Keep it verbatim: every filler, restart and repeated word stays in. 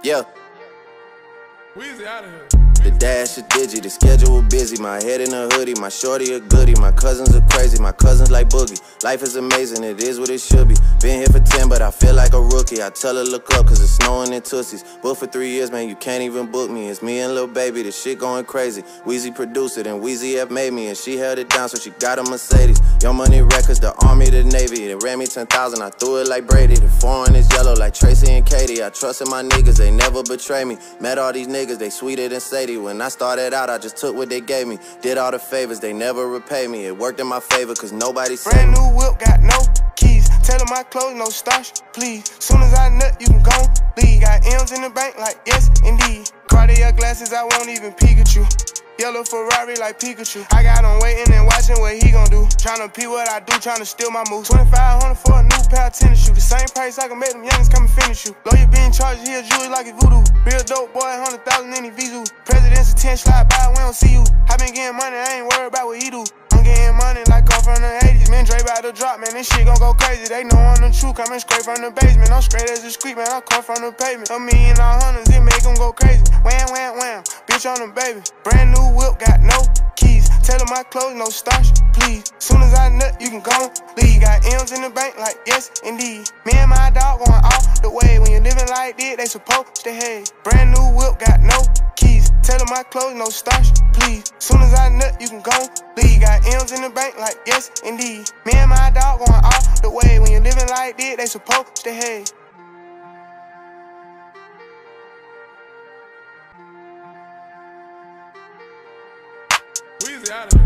Yeah. Weezy out of here. The dash is digi, the schedule busy. My head in a hoodie, my shorty a goodie. My cousins are crazy, my cousins like Boogie. Life is amazing, it is what it should be. Been here for ten, but I feel like a rookie. I tell her look up, cause it's snowing in Tootsies. Booked for three years, man, you can't even book me. It's me and Lil Baby, this shit going crazy. Weezy produced it, and Weezy F made me. And she held it down, so she got a Mercedes. Young Money Records, the Army, the Navy. They ran me ten thousand, I threw it like Brady. The foreign is yellow like Tracy and Katie. I trusted my niggas, they never betray me. Met all these niggas, they sweeter than Sadie. When I started out, I just took what they gave me. Did all the favors, they never repay me. It worked in my favor, cause nobody saved Brand me. new whip, got no keys. Tell her my clothes, no starch, please. Soon as I nut, you can go leave. Got M's in the bank, like yes, indeed. Cartier glasses, I won't even peek at you. Yellow Ferrari like Pikachu. I got him waiting and watching what he gon' do. Tryna pee what I do, tryna steal my moves. twenty-five hundred for a new pair of tennis shoes. The same price I can make them youngins come and finish you. Lawyer being charged, he a jewelry like a voodoo. Real dope boy, one hundred thousand in his Vizu. President's ten slide by, we don't see you. I been getting money, I ain't worried about what he do. I'm getting money like I'm from the eighties. Man, Dre about to drop, man, this shit gon' go crazy. They know I'm the truth, coming straight from the basement. I'm straight as a street, man, I come from the pavement. A million all hundreds, it make them go crazy. Wham, wham, wham, bitch on the baby. Brand new whip, got no keys. Tell her my clothes, no starch, please. Soon as I nut, you can go leave. Got M's in the bank, like yes, indeed. Me and my dog going off the way. When you living like this, they supposed to hate. Brand new whip, got no keys. Tell her my clothes, no starch, please. Soon as I nut, you can go leave. Got M's in the bank, like yes, indeed. Me and my dog going off the way. When you living like this, they supposed to hate. Weezy out of here.